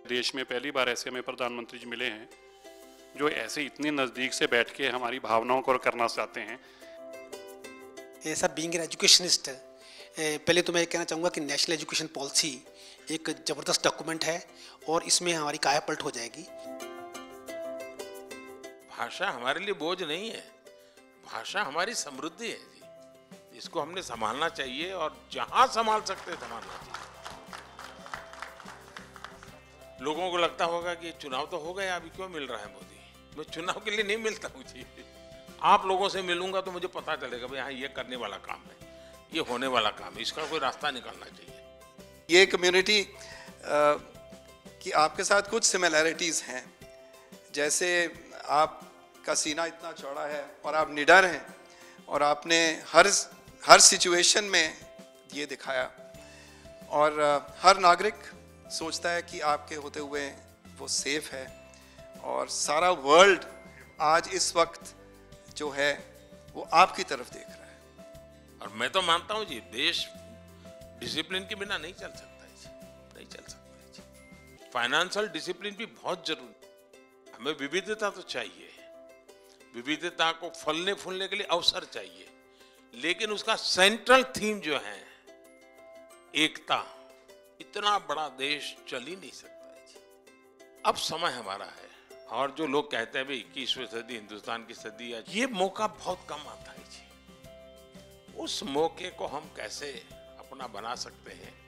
देश में पहली बार ऐसे हमें प्रधानमंत्री जी मिले हैं जो ऐसे इतने नज़दीक से बैठ के हमारी भावनाओं को करना चाहते हैं। सर, बीइंग एन एजुकेशनिस्ट, पहले तो मैं ये कहना चाहूँगा कि नेशनल एजुकेशन पॉलिसी एक ज़बरदस्त डॉक्यूमेंट है और इसमें हमारी काया पलट हो जाएगी। भाषा हमारे लिए बोझ नहीं है, भाषा हमारी समृद्धि है जी, इसको हमने संभालना चाहिए और जहां संभाल सकते हैं संभालना चाहिए। लोगों को लगता होगा कि चुनाव तो हो गया, अभी क्यों मिल रहा है मोदी। मैं चुनाव के लिए नहीं मिलता हूँ जी, आप लोगों से मिलूंगा तो मुझे पता चलेगा भाई हाँ ये करने वाला काम है, ये होने वाला काम है, इसका कोई रास्ता निकालना चाहिए। ये कम्युनिटी की आपके साथ कुछ सिमिलैरिटीज़ हैं, जैसे आपका सीना इतना चौड़ा है और आप निडर हैं और आपने हर सिचुएशन में ये दिखाया और हर नागरिक सोचता है कि आपके होते हुए वो सेफ है और सारा वर्ल्ड आज इस वक्त जो है वो आपकी तरफ देख रहा है। और मैं तो मानता हूँ जी, देश डिसिप्लिन के बिना नहीं चल सकता है जी, नहीं चल सकता है जी। फाइनेंशियल डिसिप्लिन भी बहुत जरूरी। हमें विविधता तो चाहिए, विविधता को फलने फूलने के लिए अवसर चाहिए, लेकिन उसका सेंट्रल थीम जो है एकता, इतना बड़ा देश चल ही नहीं सकता है जी। अब समय हमारा है और जो लोग कहते हैं भाई 21वीं सदी हिंदुस्तान की सदी है, ये मौका बहुत कम आता है जी। उस मौके को हम कैसे अपना बना सकते हैं,